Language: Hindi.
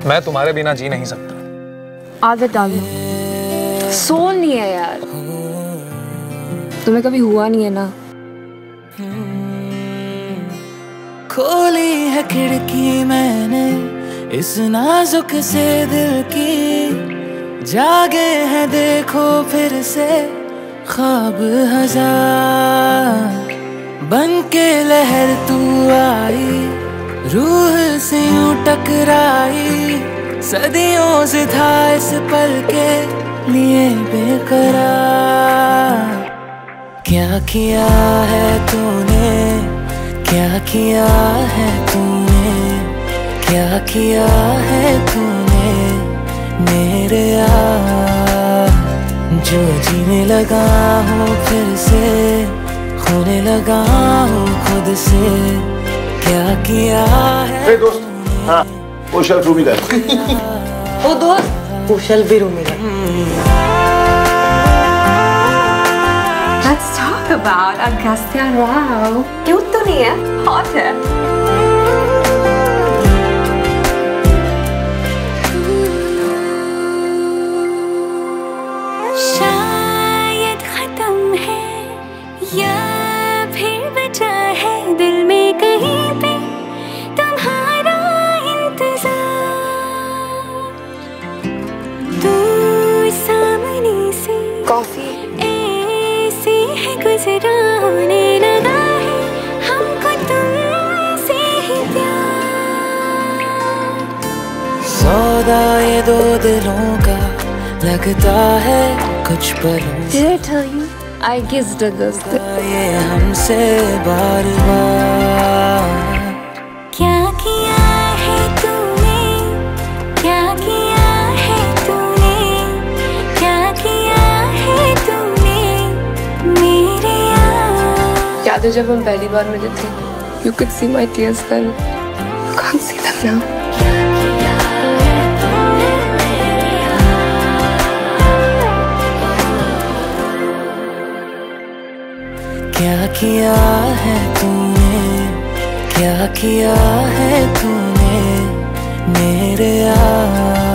मैं तुम्हारे बिना जी नहीं सकता। आदत डाल लो, सोल नहीं है यार, तुम्हें कभी हुआ नहीं है ना। खोली है खिड़की मैंने इस नाजुक से दिल की, जागे हैं देखो फिर से ख्वाब हजार। बन के लहर तू आई, रूह से यूं टकराई, सदियों से था इस पल के लिए बेकरार। क्या किया है तूने, क्या किया है तूने, क्या किया है तूने मेरे यार। जो जीने लगा हूँ फिर से, खोने लगा हूँ खुद से, क्या किया है दोस्त? हाँ, कुशल भी मिला। वो दोस्त कुशल भी मिला। Let's talk about Agastya Rao. Cute तो नहीं है, हॉट है। शायद खत्म है या फिर बचा है दिल में कहीं पे तुम्हारा इंतजार। दूर सामने से कॉफी ऐसे है गुजरा होने लगा है हमको तुमसे ही प्यार। सौदा ये दो दिलों का लगता है कुछ पलों। Did I tell you? I kissed Agastya. ये हमसे बार बार। क्या किया है तूने, क्या किया है तूने, क्या किया है तूने मेरे यार। याद है जब हम पहली बार मिले थे? You could see my tears then. You can't see them now. क्या किया है तूने, क्या किया है तूने मेरे यार।